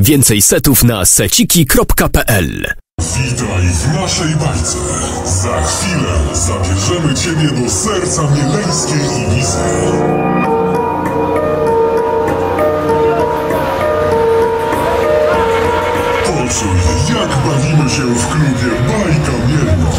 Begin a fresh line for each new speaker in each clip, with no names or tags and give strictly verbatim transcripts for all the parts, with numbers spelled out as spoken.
Więcej setów na seciki kropka p l.
Witaj w naszej bajce. Za chwilę zabierzemy Ciebie do serca mieleńskiej Ibizy. Poczuj, jak bawimy się w klubie Bajka Mielna.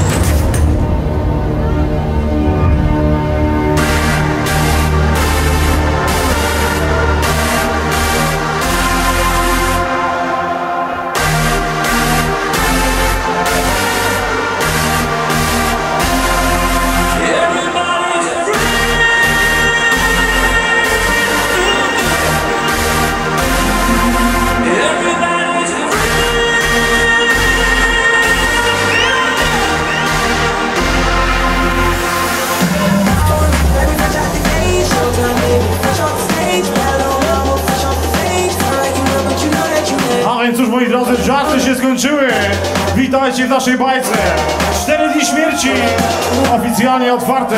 Cóż, moi drodzy, żarty się skończyły. Witajcie w naszej bajce. Cztery dni śmierci oficjalnie otwarte.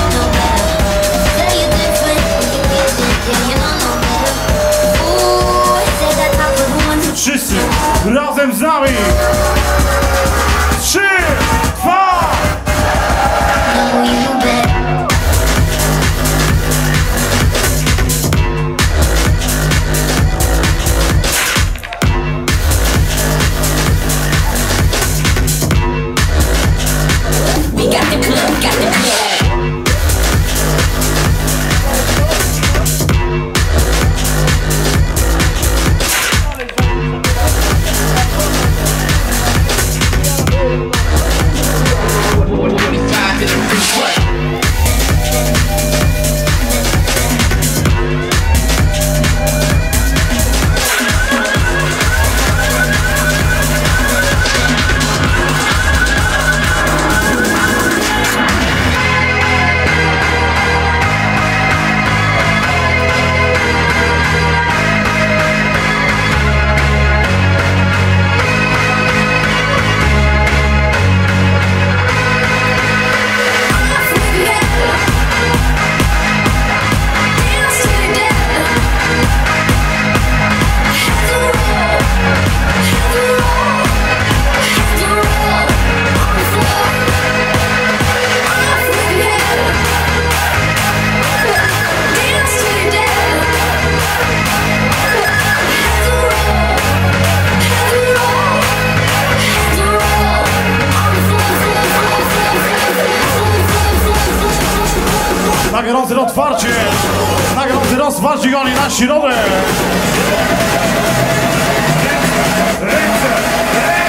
Wszyscy razem z nami. Trzy, dwa. Na gorące otwarcie, na gorące rozwarcie goni na środę. Ręce, ręce.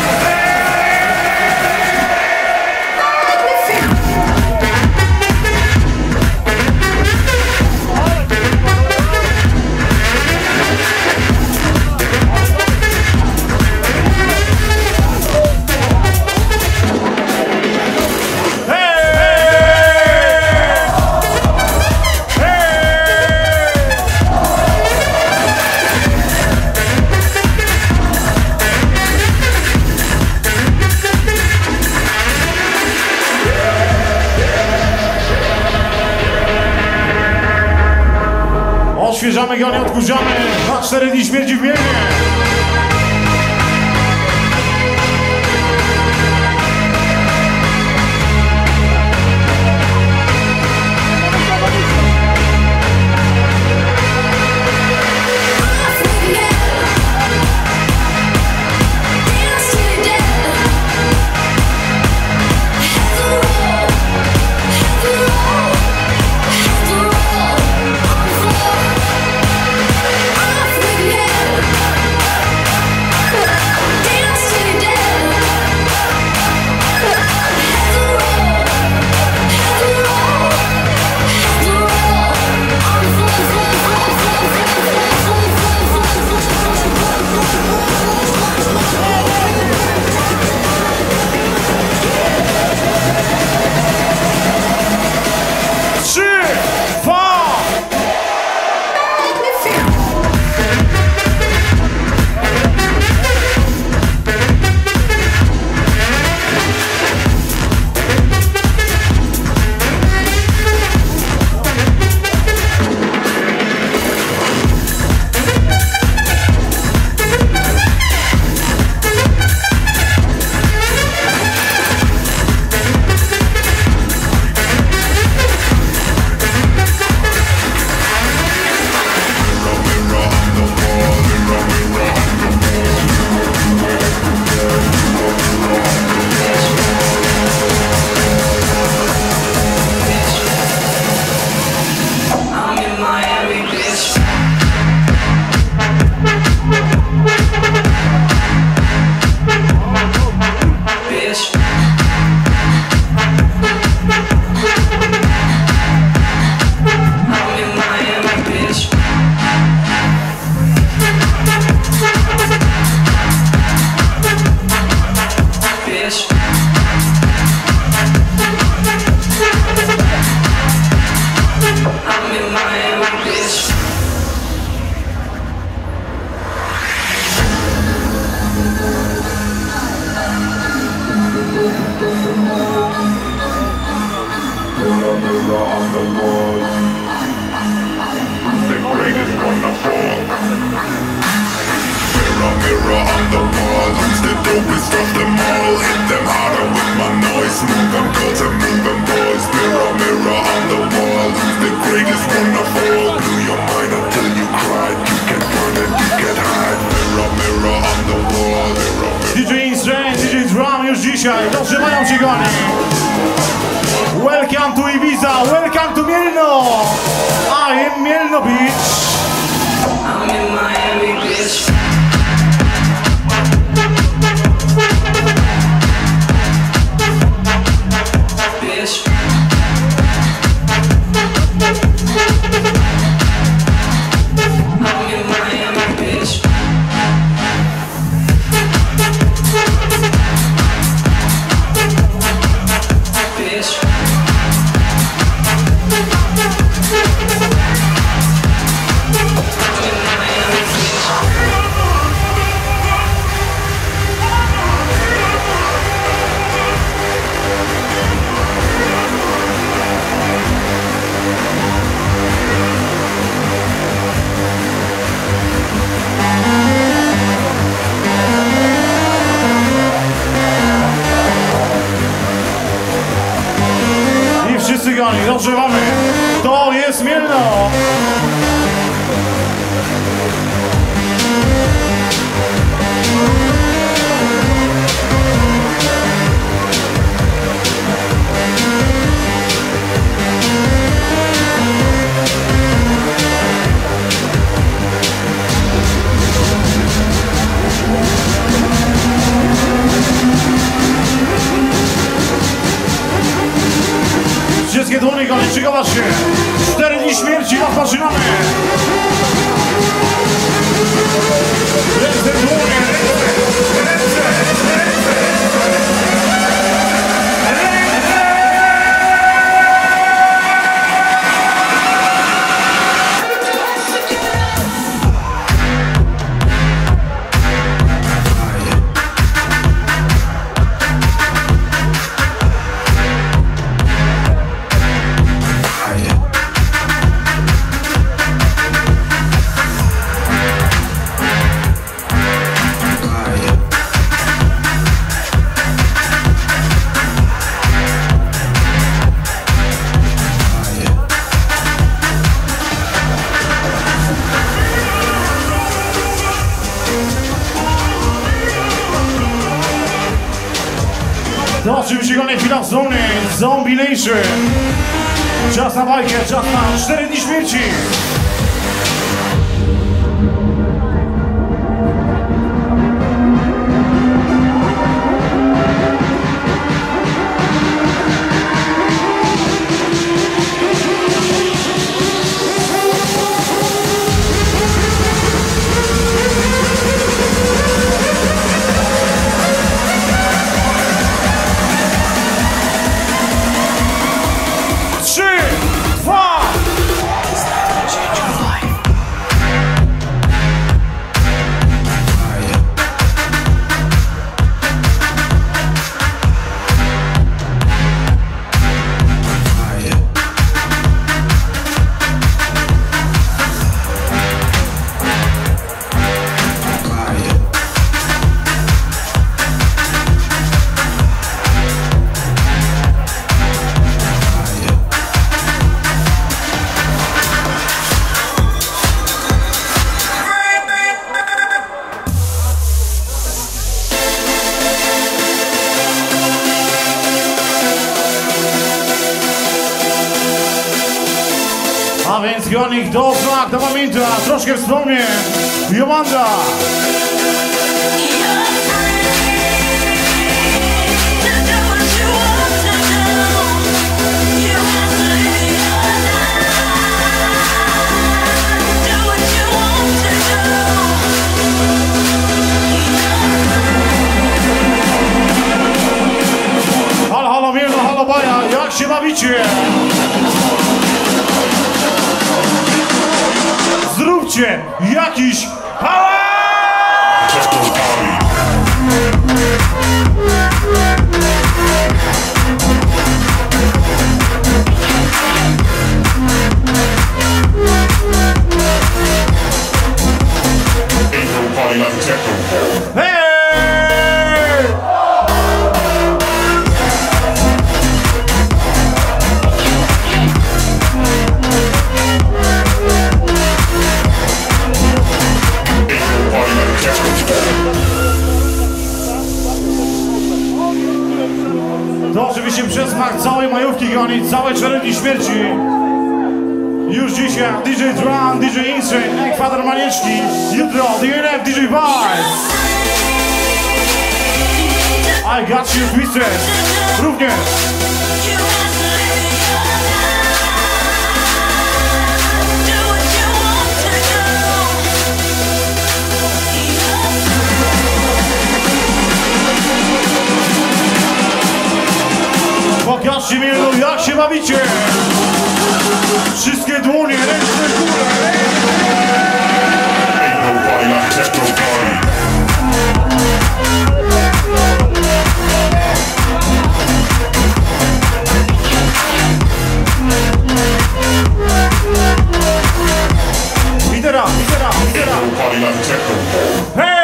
Odświeżamy go, nie odkurzamy na cztery dni śmierci w Mielnie.
wall. The greatest one of all. Mirror, mirror on the wall, who's the dopest of them all? Hit them harder with my noise, move them girls and move them boys. Mirror, mirror on the wall, who's the greatest one of all? Blew your mind until you cried, you can burn it, you can hide. Mirror, mirror on the wall, mirror, mirror.
D J Instruments, D J Drum już dzisiaj dotrzymają się goni. Welcome to Ibiza, welcome to Mielno. I am Mielno Beach.
I'm in Miami, bitch. Bitch. I'm in Miami, bitch. Bitch.
I wszyscy goni, dobrze mamy. To jest Mielno. Wszystkie dłonie goni, szykować się. Cztery dni śmierci, rozpoczynamy. Ręce, dłonie, ręce, ręce, ręce. To oczywiście kolejna chwila w zonie, Zombie Nation. Czas na bajkę, czas na cztery dni śmierci. A więc Gionik do znak, do pamięta, troszkę wspomnień. Jomanda. Halo, halo, Mielno, halo, Baja, jak się bawicie? Zróbcie jakiś hałas! Hey! To oczywiście przesmak całej majówki, kochani, całej cztery dni śmierci. Już dzisiaj D J Drum, D J Insane, Ekwador Manieczki, jutro D N F, D J Vice. I got you twisted, również. Pokażcie mi, jak się bawicie! Wszystkie dłonie, ręce w górę! Lidera, lidera, lidera! Hej!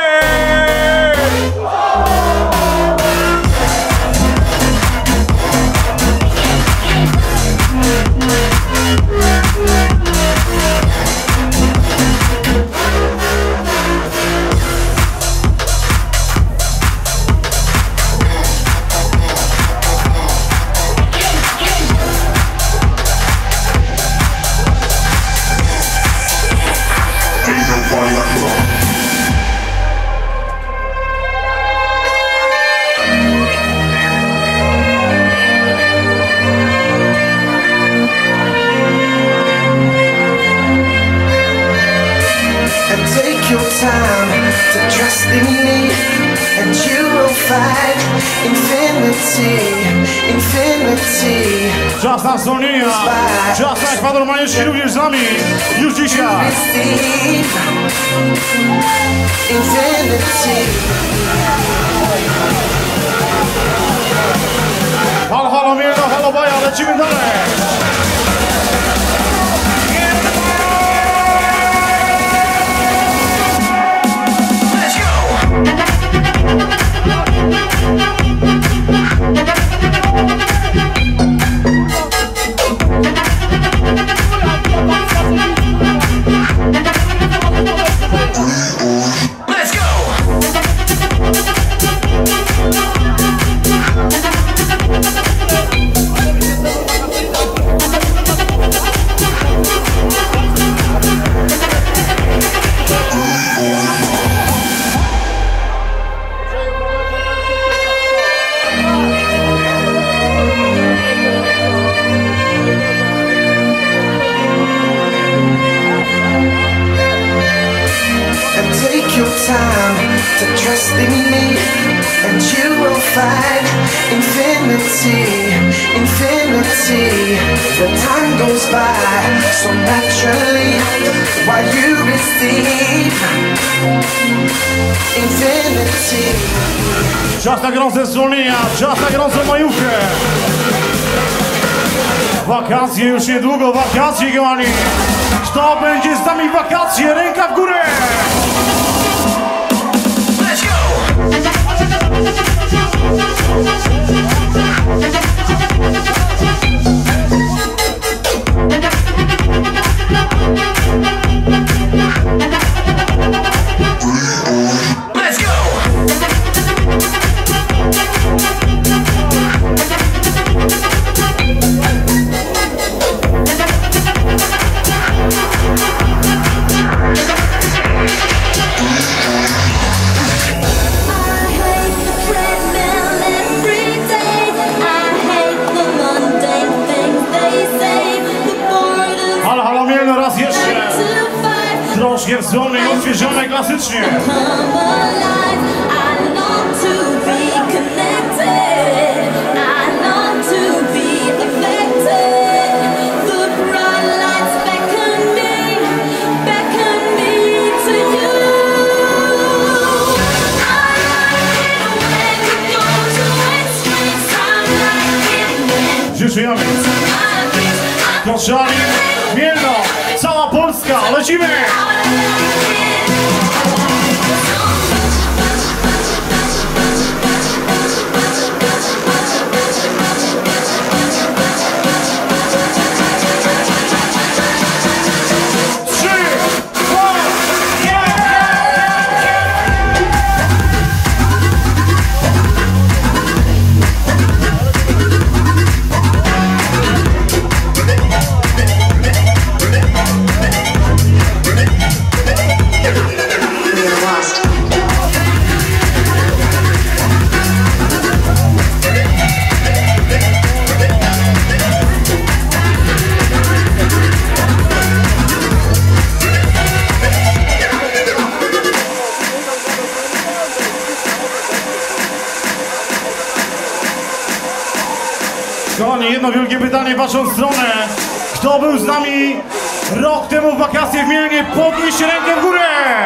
Czas na zwolnienia, czas na Ekwador Manieczki również z nami, już dzisiaj. Halo, halo, Mielno, halo, Baja, lecimy dalej. Czas na gorące zwolnienia, czas na gorącą majówkę. Wakacje już niedługo, wakacje, kochani. Kto będzie z nami w wakacje? Ręka w górę! Let's go! Troszkę w dzwony odświeżone klasycznie. Życzymy. Koszali, Mielno, cała Polska, lecimy! Kochani, jedno wielkie pytanie w waszą stronę. Kto był z nami rok temu w wakacje w Mielnie? Podnieście rękę w górę!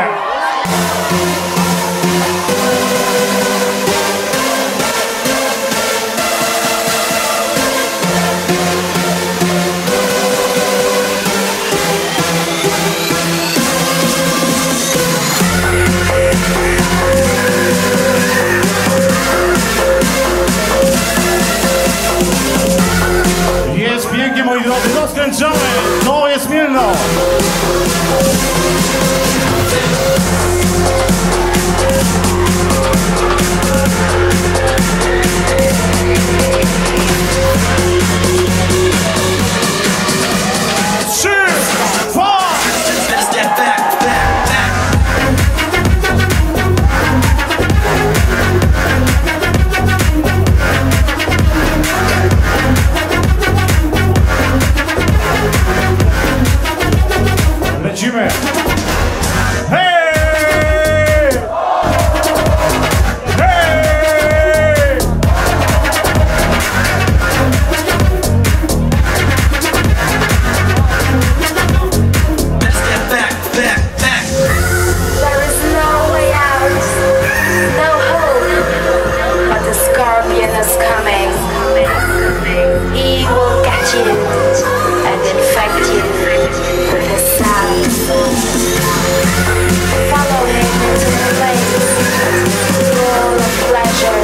Jest pięknie, moi drodzy, rozkręcamy! To jest Mielno! Trzy, dwa! Lecimy! Hej! Hej!
There is no way out, no hope, but the scorpion is coming. He will get you and infect you with his sound. Follow him into the place full of pleasure.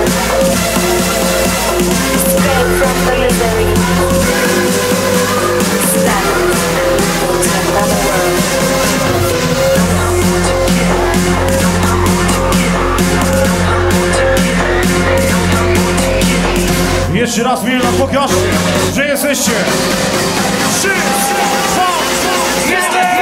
Escape from the misery. Step into another world.
Jeszcze raz Mielna, pokaż, że jesteście! Trzy, dwa, jeden!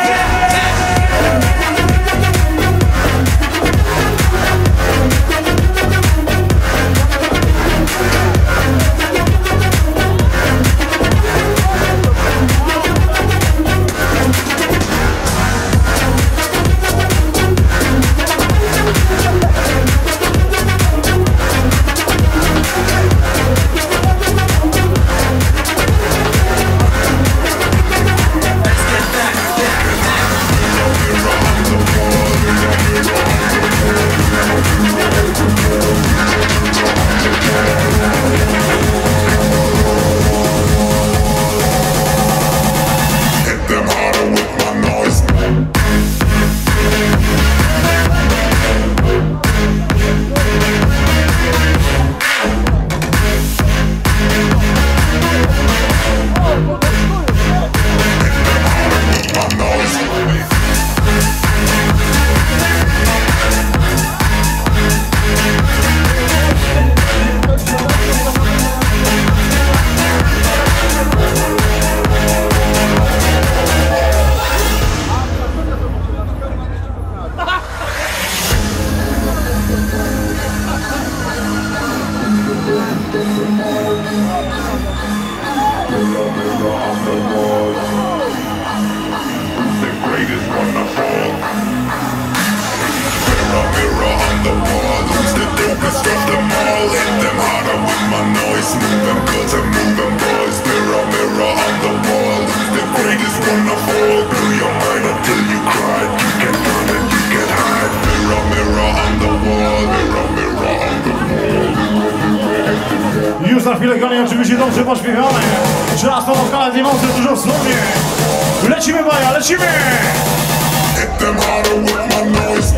Już za chwilę konie oczywiście dobrze pośpiewamy. Czas to wokale nie mądrze, dużo słownie. Lecimy, Baja, lecimy!
Hit them harder with my noise.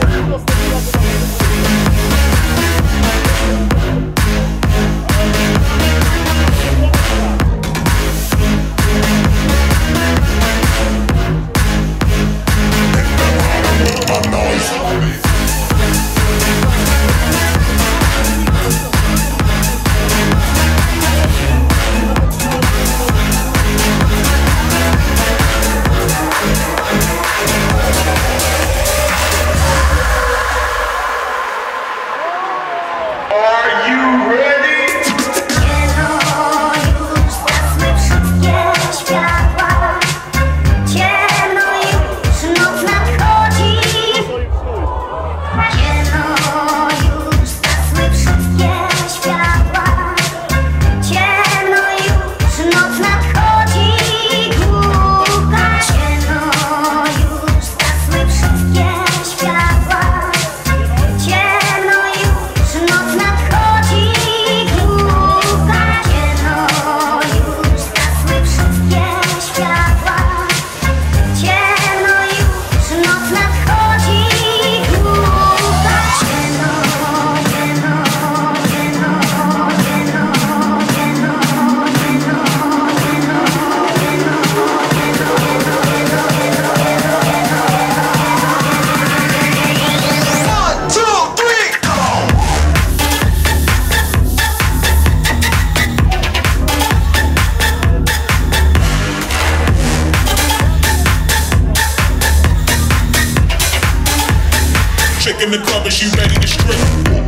she ready to strip.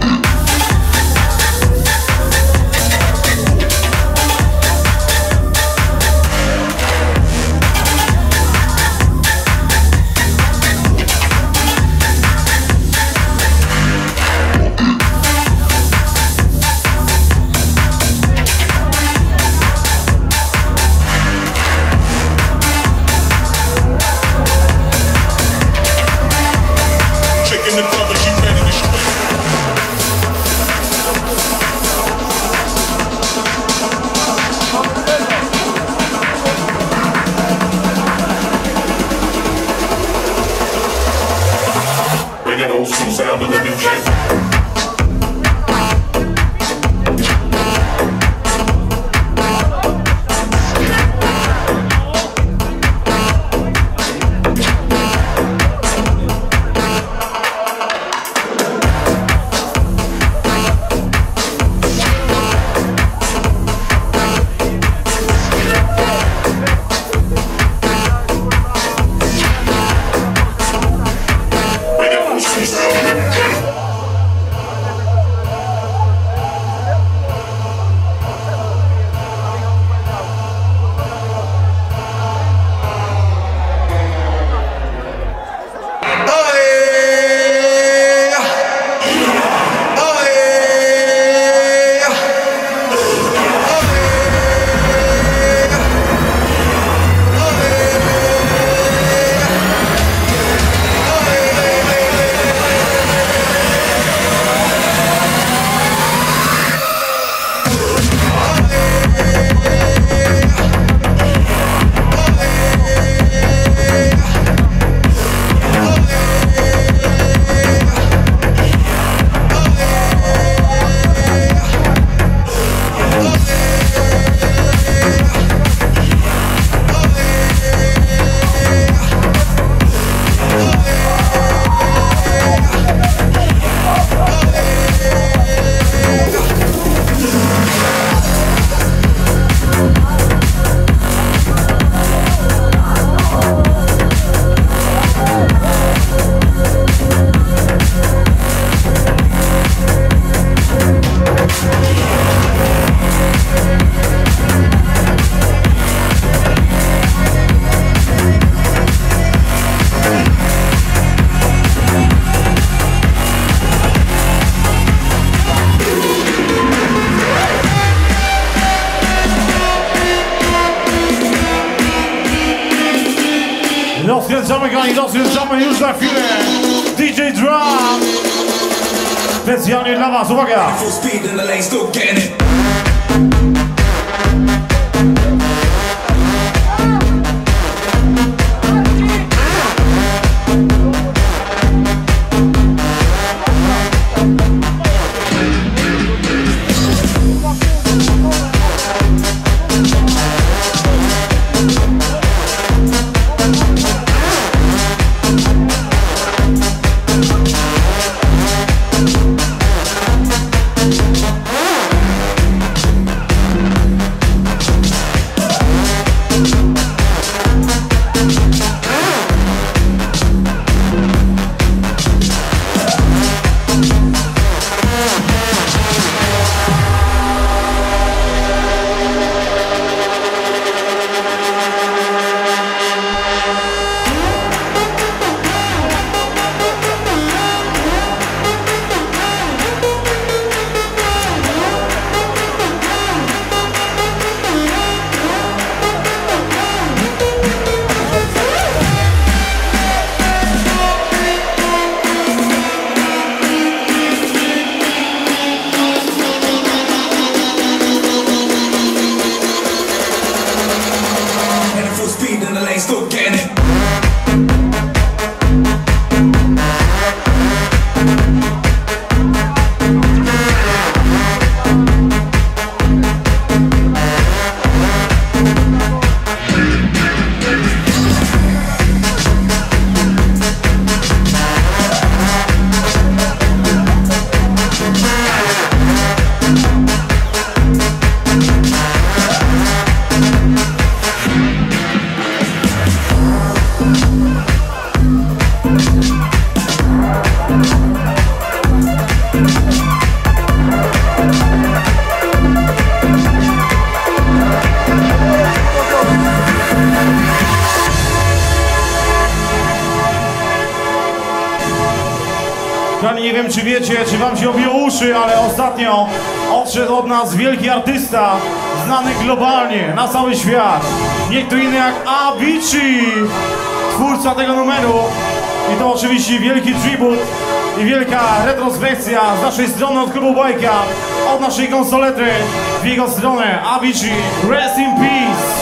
Sound of the new shit.
Rozkręcamy kochani, rozkręcamy już za chwilę D J Drum specjalnie dla was, uwaga! Kochani, nie wiem czy wiecie, czy wam się obiło uszy, ale ostatnio odszedł od nas wielki artysta, znany globalnie, na cały świat. Nie kto inny jak Avicii, twórca tego numeru. I to oczywiście wielki tribut i wielka retrospekcja z naszej strony od klubu Bajka, od naszej konsoletry w jego stronę. Avicii, rest in peace.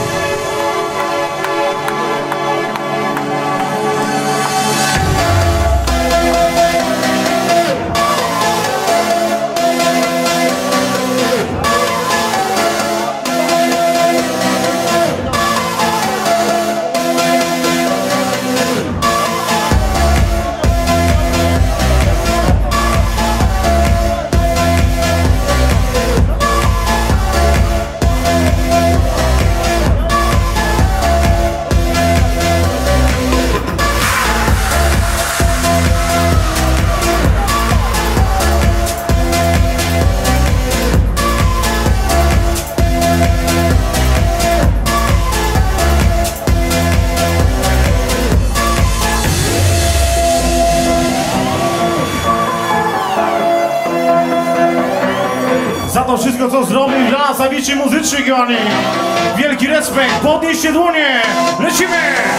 Za to wszystko, co zrobił dla nas Avicii muzycznie, kochani. Wielki respekt, podnieście dłonie, lecimy!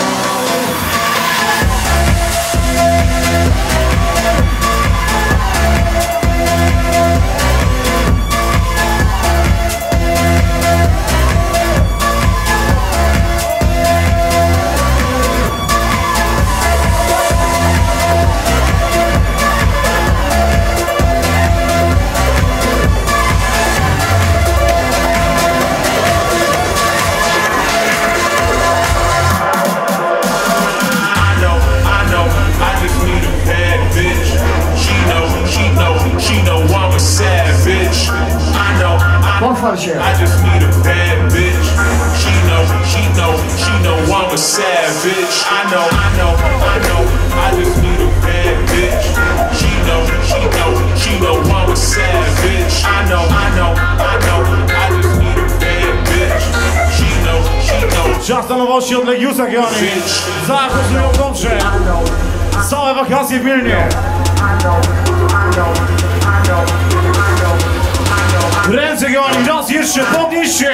Pochwal się.
I just need a bad bitch. She know, she know, she know I'm a savage. I know, I know, I know. I just need a bad bitch. She know, she know, she know I'm a savage. I know, I know, I know. I just need a bad bitch. She know, she know.
Czas na nowości od Legiusa, kochani. Zachodzą dobrze. Całe wakacje w Mielnie. Ręce, kochani, raz jeszcze, podnieście!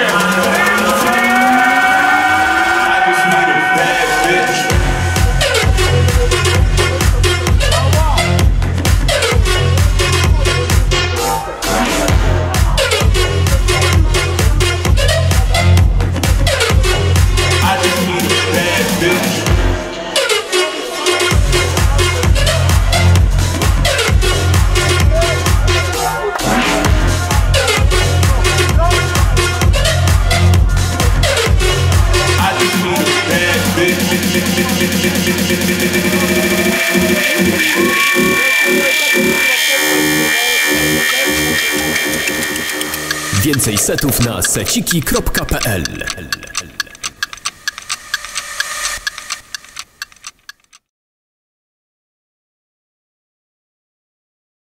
Więcej setów na seciki kropka p l.